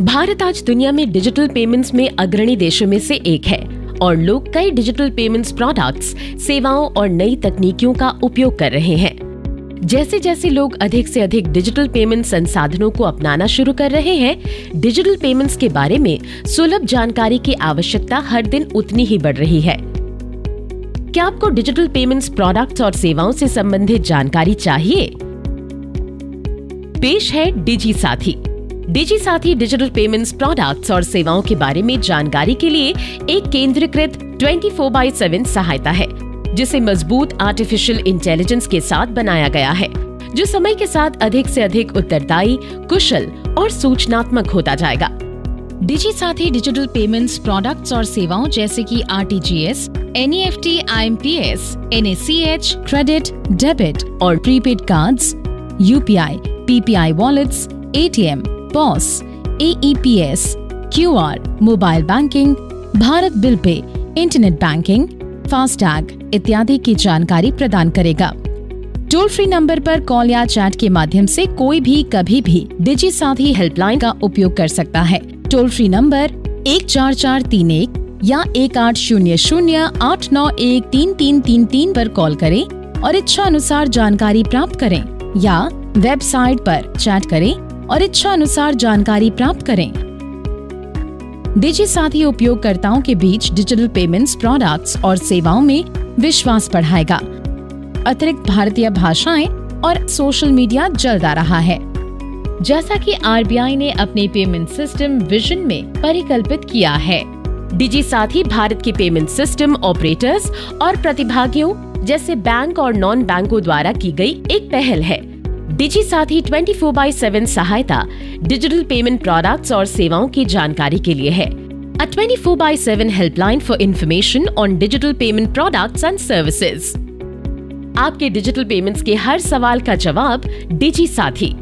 भारत आज दुनिया में डिजिटल पेमेंट्स में अग्रणी देशों में से एक है और लोग कई डिजिटल पेमेंट्स प्रोडक्ट्स, सेवाओं और नई तकनीकों का उपयोग कर रहे हैं। जैसे जैसे लोग अधिक से अधिक डिजिटल पेमेंट संसाधनों को अपनाना शुरू कर रहे हैं, डिजिटल पेमेंट्स के बारे में सुलभ जानकारी की आवश्यकता हर दिन उतनी ही बढ़ रही है। क्या आपको डिजिटल पेमेंट्स प्रोडक्ट्स और सेवाओं से संबंधित जानकारी चाहिए? पेश है डिजी साथी। डिजी साथी डिजिटल पेमेंट्स प्रोडक्ट्स और सेवाओं के बारे में जानकारी के लिए एक केंद्रीकृत 24/7 सहायता है, जिसे मजबूत आर्टिफिशियल इंटेलिजेंस के साथ बनाया गया है, जो समय के साथ अधिक से अधिक उत्तरदायी, कुशल और सूचनात्मक होता जाएगा। डिजी साथी डिजिटल पेमेंट्स प्रोडक्ट्स और सेवाओं जैसे कि RTGS, NEFT, IMPS, NACH, credit, debit और prepaid cards, UPI, PPI wallets, ATM, POS, AEPS, QR, mobile banking, Bharat bill pay, internet banking, FASTag इत्यादि की जानकारी प्रदान करेगा। टोल फ्री नंबर पर कॉल या चैट के माध्यम से कोई भी कभी भी डिजी साथी हेल्पलाइन का उपयोग कर सकता है। टोल फ्री नंबर 14431 या 1800-891-3333 पर कॉल करें और इच्छा अनुसार जानकारी प्राप्त करें, या वेबसाइट पर चैट करें और इच्छा अनुसार जानकारी प्राप्त करें। डिजी साथी उपयोगकर्ताओं के बीच डिजिटल पेमेंट्स प्रोडक्ट्स और सेवाओं में विश्वास बढ़ाएगा। अतिरिक्त भारतीय भाषाएं और सोशल मीडिया जल्द आ रहा है। जैसा कि RBI ने अपने पेमेंट सिस्टम विजन में परिकल्पित किया है, डिजी साथी भारत के पेमेंट सिस्टम ऑपरेटर्स और प्रतिभागियों जैसे बैंक और नॉन बैंकों द्वारा की गई एक पहल है। डिजी साथी 24/7 सहायता डिजिटल पेमेंट प्रोडक्ट्स और सेवाओं की जानकारी के लिए है। A 24/7 helpline for information on digital payment products and services. आपके डिजिटल पेमेंट्स के हर सवाल का जवाब डिजी साथी।